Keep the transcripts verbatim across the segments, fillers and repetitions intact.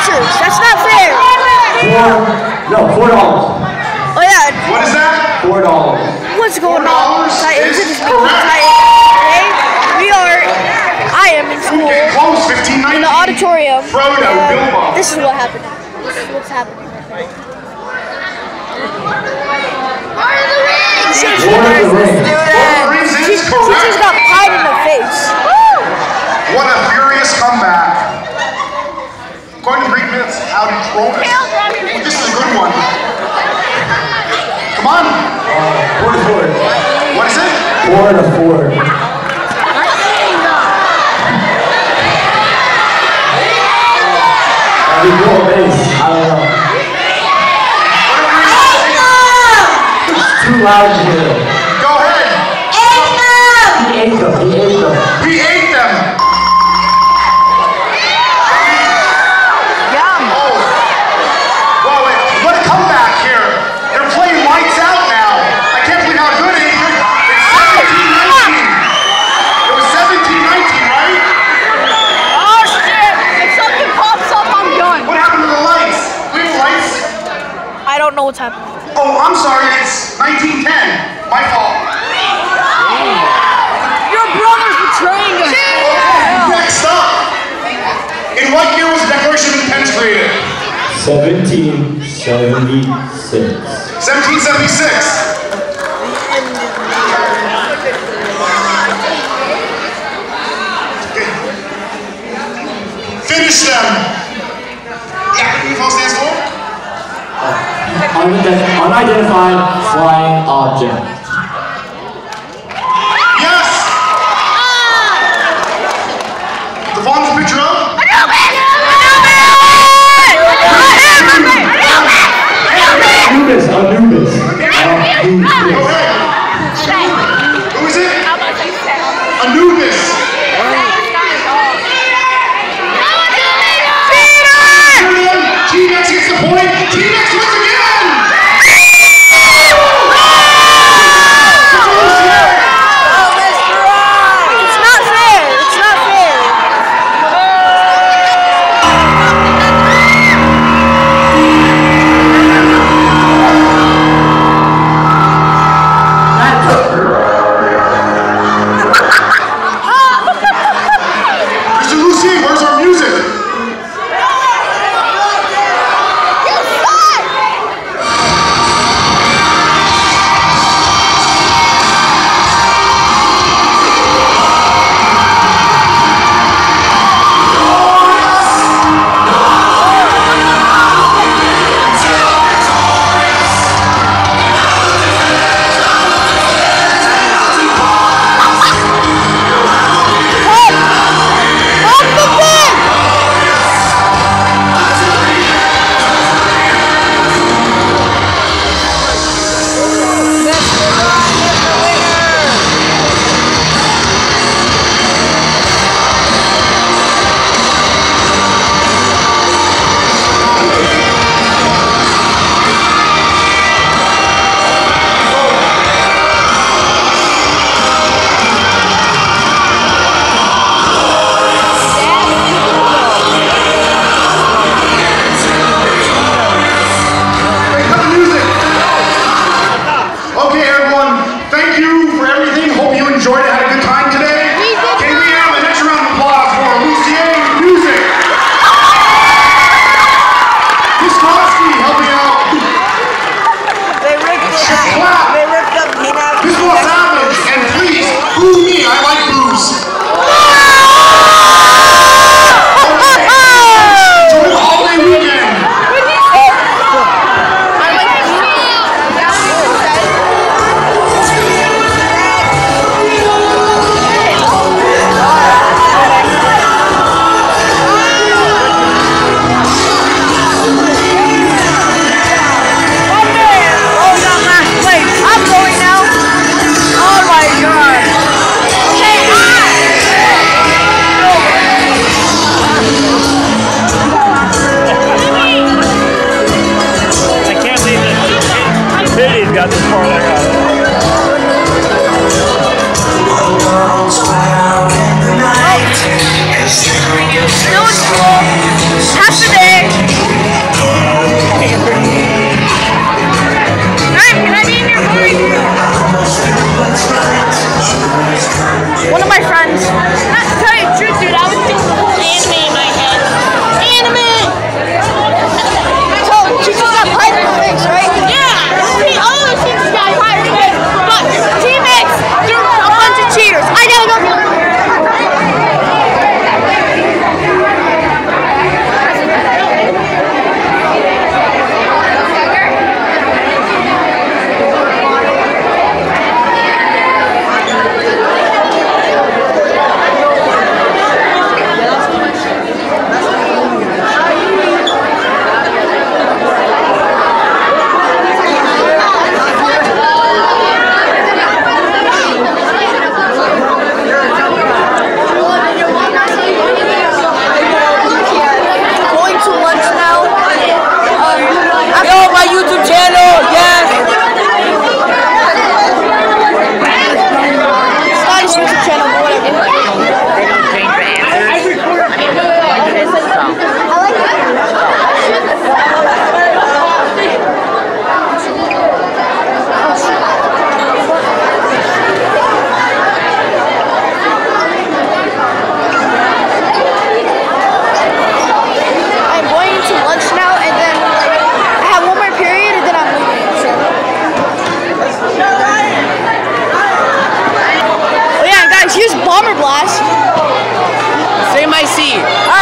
pictures. That's not fair. Four, no, four dollars. Oh yeah. What is that? Four dollars. What's going Four on? dollars Titans is is correct. Titans. Okay, we are. I am in school Get close, fifteen in nineteen. the auditorium. Frodo, and Bilbo. this is what happened. This is what's happening. Lord of the Rings! Lord of the Rings. Lord of the Rings is Teachers correct. got pied in the face. What a furious comeback. According to Greek myths, how did Cronus? This is a good one. Come on. Four to four. What is it? Four to four. That'd be cool base. I don't know. It's too loud to hear. Go ahead. He ate them. He ate them. We ate them. Yum. Oh. Whoa, wait. What a comeback here. They're playing lights out now. I can't believe how good it is. It's seventeen nineteen. It was seventeen nineteen, right? Oh shit! If something pops up, I'm done. What happened to the lights? We have lights. I don't know what's happening. Oh, I'm sorry. It's nineteen ten. My fault. Your brother's betraying us. Okay, next up. In what year was the Declaration of Independence created? Seventeen seventy-six. seventeen seventy-six. Finish them. Yeah, what do you stands for? Unident- Unidentified flying object. Yes. The Vaughn's picture up. Anubis. Anubis. Go Anubis. ahead. Who is it? Anubis. T-Rex gets the point. T-Rex wins again. It's not fair. It's not fair.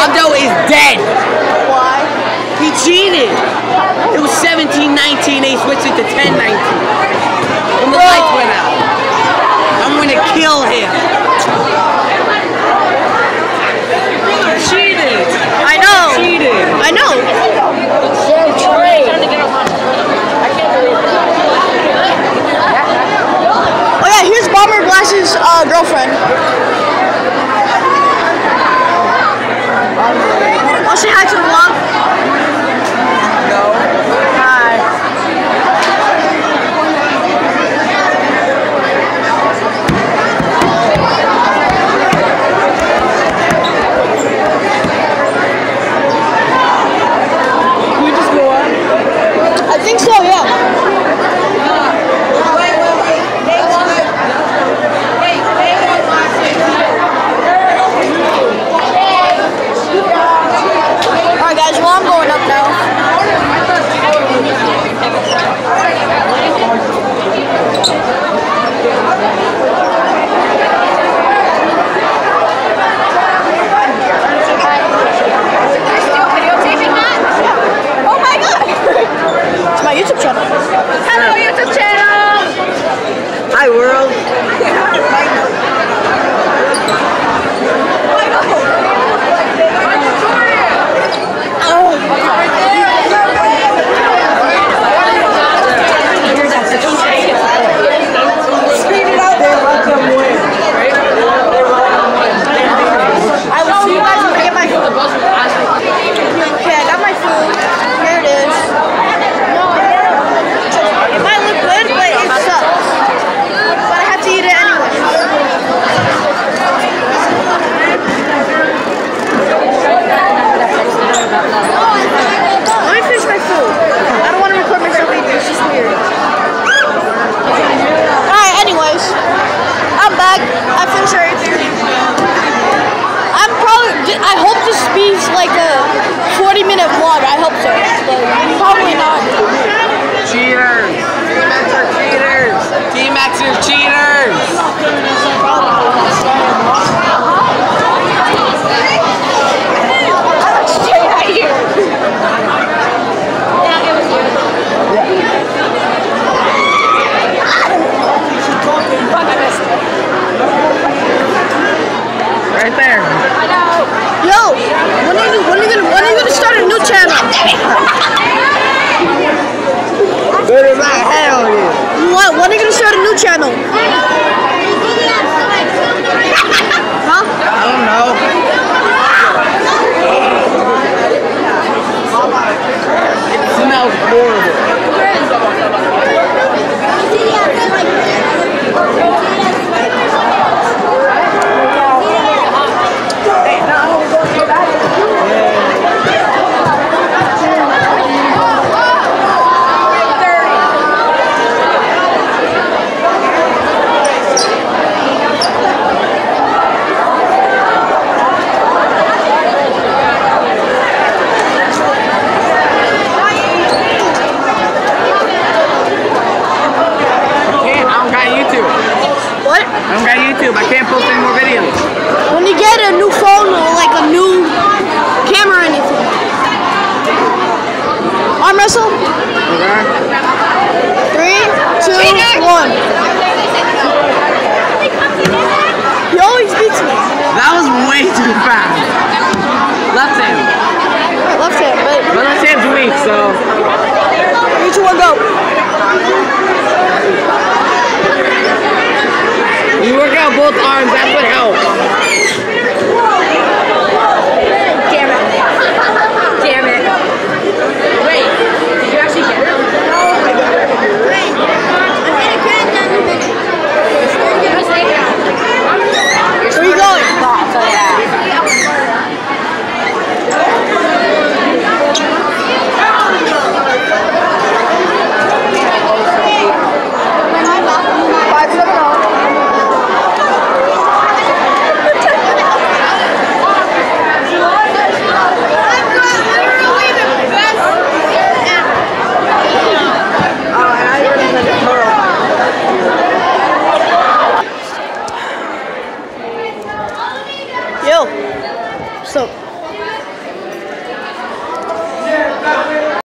Aldo is dead. Why? He cheated. It was seventeen nineteen, they switched it to ten nineteen. When the lights went out. I'm gonna kill him. Cheated. I know. Cheated. I know. Oh yeah, here's Bomber Blast's uh, girlfriend. I'll say hi to the vlog. No. Hi. Can we just go on? I think so, yeah. Alright guys, well I'm going up now. Oh my god! It's my YouTube channel. Hello, YouTube channel. Hi world. I will see you guys when I get my food. Okay, I got my food. Here it is. It might look good, but it sucks. But I have to eat it anyway. Let me finish my food. I don't want to record myself either. It's just weird. Alright, anyways. I'm back. I finished everything. I'm probably, I hope this be like a forty minute vlog. I hope so. But probably not. Cheaters. T-Max are cheaters. T-Max are cheaters. Stay right here. Right there. Yo, when are you, when are you gonna, when are you gonna start a new channel? Good as I hell yeah. What? When are you gonna start a new channel? Huh? I don't know. It smells horrible. I don't got YouTube. I can't post any more videos. When you get a new phone or like a new camera or anything. Arm wrestle? Okay. Three, two, one. He always beats me. That was way too fast. Left hand. Left hand, but My left hand's weak, so. three, two, one, go. You work out both arms, that's what helps.